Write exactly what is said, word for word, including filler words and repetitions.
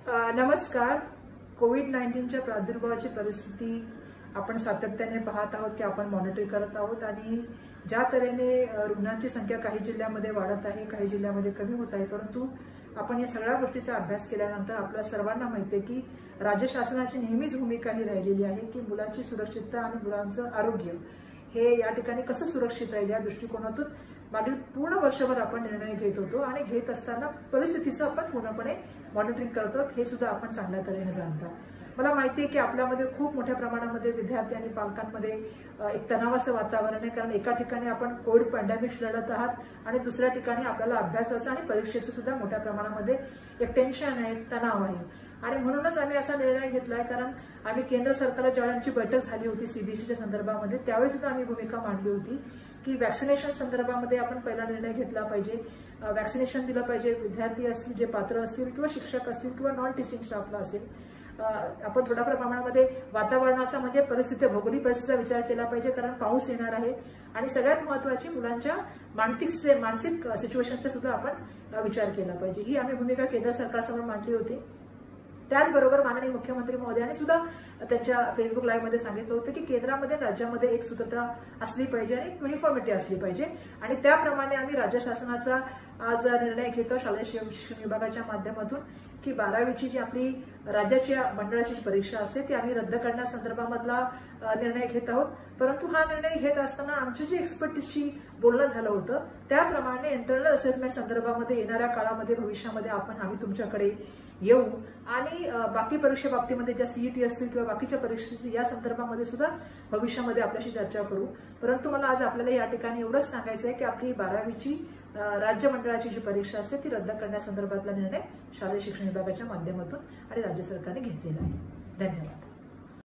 नमस्कार. कोविड नाईन्टीनच्या प्रादुर्भावाची परिस्थिती आपण सातत्याने पाहत आहोत की आपण मॉनिटर करत आहोत आणि ज्या तऱ्हेने रुग्णांची संख्या काही जिल्ह्यांमध्ये वाढत आहे, काही जिल्ह्यांमध्ये कमी होत आहे, परंतु आपण या सगळ्या गोष्टीचा अभ्यास केल्यानंतर आपल्या सर्वांना माहिती आहे की राज्य शासनाची नेहमीच भूमिका ही राहिलेली आहे की मुलांची सुरक्षितता आणि मुलांचं आरोग्य हे या ठिकाणी कसं सुरक्षित राहील या दृष्टिकोनातून मागील पूर्ण वर्षभर आपण निर्णय घेत होतो आणि घेत असताना परिस्थितीचं आपण पूर्णपणे मॉनिटरिंग करतो हे सुद्धा आपण चांगल्या तऱ्हेने जाणता. मला माहिती आहे की आपल्यामध्ये खूप मोठ्या प्रमाणामध्ये विद्यार्थी आणि पालकांमध्ये एक तणावाचं वातावरण आहे, कारण एका ठिकाणी आपण कोविड पॅन्डेमिक्स लढत आहात आणि दुसऱ्या ठिकाणी आपल्याला अभ्यासाचं आणि परीक्षेचं सुद्धा मोठ्या प्रमाणामध्ये एक टेन्शन आहे, तणाव आहे. आणि म्हणूनच आम्ही असा निर्णय घेतलाय, कारण आम्ही केंद्र सरकारला ज्यावेळी बैठक झाली होती सीबीएसईच्या संदर्भामध्ये त्यावेळी सुद्धा आम्ही भूमिका मांडली होती की वॅक्सिनेशन संदर्भामध्ये आपण पहिला निर्णय घेतला पाहिजे. वॅक्सिनेशन दिलं पाहिजे. विद्यार्थी असतील जे पात्र असतील किंवा शिक्षक असतील किंवा नॉन टीचिंग स्टाफला असेल, आपण थोड्या प्रमाणामध्ये वातावरणाचा म्हणजे परिस्थिती भौगोलिक परिस्थितीचा विचार केला पाहिजे, कारण पाऊस येणार आहे आणि सगळ्यात महत्त्वाची मुलांच्या मानसिक मानसिक सिच्युएशनचा सुद्धा आपण विचार केला पाहिजे. ही आम्ही भूमिका केंद्र सरकारसमोर मांडली होती. त्याचबरोबर माननीय मुख्यमंत्री महोदयांनी सुद्धा त्यांच्या फेसबुक लाईव्ह मध्ये सांगितलं होतं की केंद्रामध्ये राज्यामध्ये एक सूत्रता असली पाहिजे आणि युनिफॉर्मिटी असली पाहिजे आणि त्याप्रमाणे आम्ही राज्य शासनाचा आज निर्णय घेतो शालेय शिक्षण विभागाच्या माध्यमातून की बारावीची जी आपली राज्याच्या मंडळाची परीक्षा असते ती आम्ही रद्द करण्यासंदर्भामधला निर्णय घेत आहोत. परंतु हा निर्णय घेत असताना आमची जी एक्सपर्टीजशी बोलणं झालं होतं त्याप्रमाणे इंटरनल असेसमेंट संदर्भामध्ये येणाऱ्या काळामध्ये भविष्यामध्ये आपण आम्ही तुमच्याकडे येऊ आणि बाकी परीक्षे बाबतीमध्ये ज्या सीईटी असतील किंवा बाकीच्या परीक्षेची या संदर्भामध्ये सुद्धा भविष्यामध्ये आपल्याशी चर्चा करू. परंतु मला आज आपल्याला या ठिकाणी एवढंच सांगायचं आहे की आपली बारावीची राज्य मंडळाची जी परीक्षा असते ती रद्द करण्यासंदर्भातला निर्णय शालेय शिक्षण विभागाच्या माध्यमातून आणि राज्य सरकारने घेतलेला आहे. धन्यवाद.